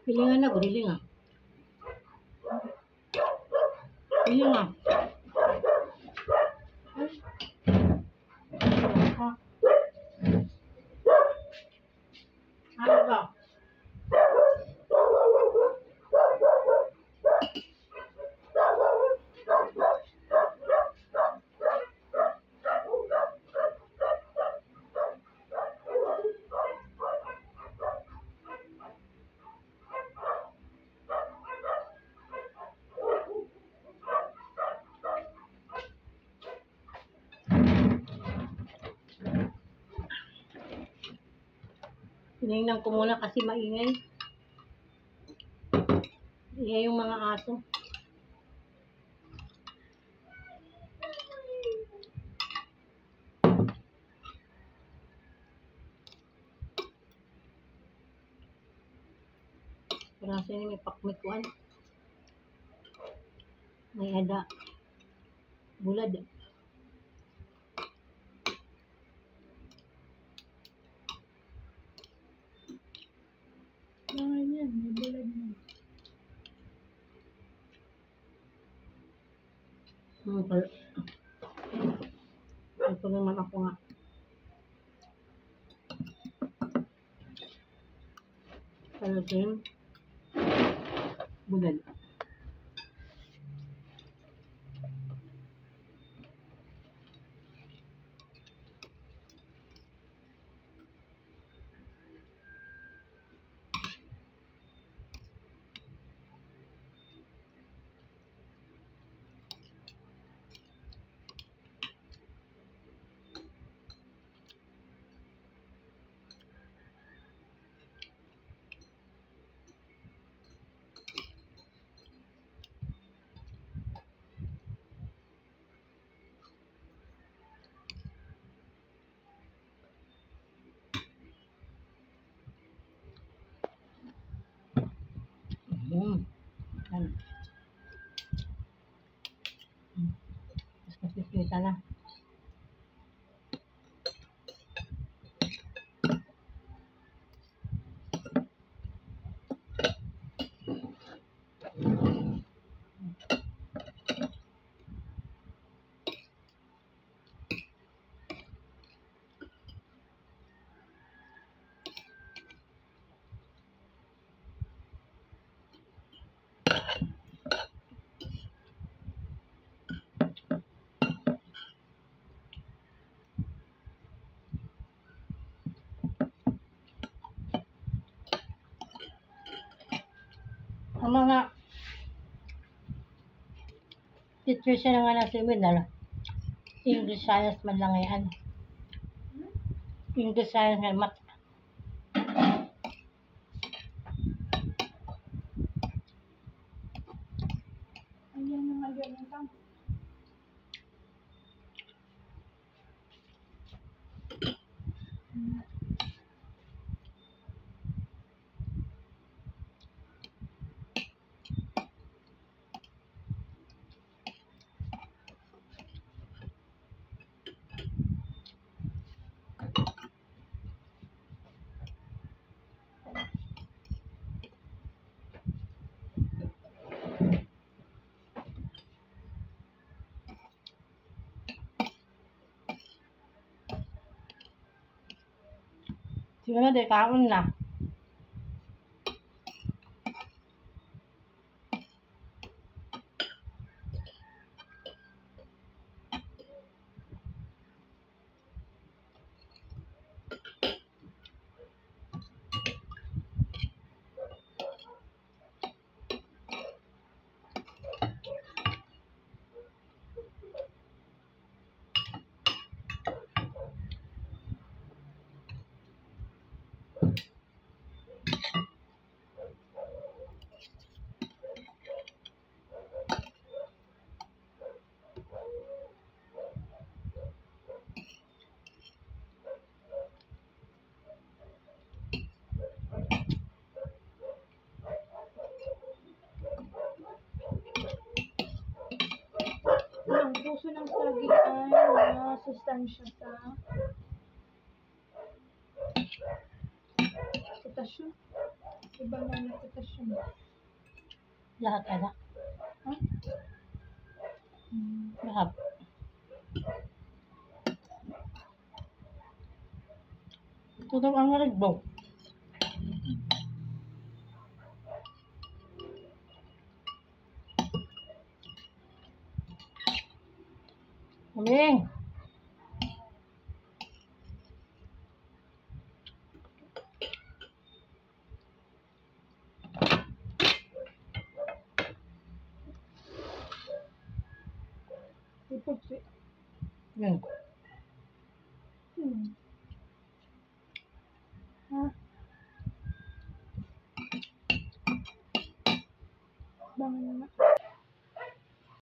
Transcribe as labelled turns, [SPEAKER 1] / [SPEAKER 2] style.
[SPEAKER 1] Pilingan na, gudili nga. Pili nga. Ha? Ano ba? Tinignan ko muna kasi maingay. Ingay yung mga aso. Parang sa'yo may pakmikuan. May ada. Bulad.
[SPEAKER 2] Yan, may bulad na.
[SPEAKER 1] Ito naman ako nga. Talagang bulad. Yan. Mas kita na. Ang mga teacher siya na nga na seminar, English Science man lang yan. English Science nga, math.
[SPEAKER 2] Ayan na nga ganyan ka.
[SPEAKER 1] Siguro na, kaon na.
[SPEAKER 2] Ang puso ng saging ay masustansya sa potasyon. Si banana potassium.
[SPEAKER 1] Lahat ada.
[SPEAKER 2] Ha?
[SPEAKER 1] Lahat. Ito daw ang nalagbaw. Huling!
[SPEAKER 2] Ipag si
[SPEAKER 1] Yun.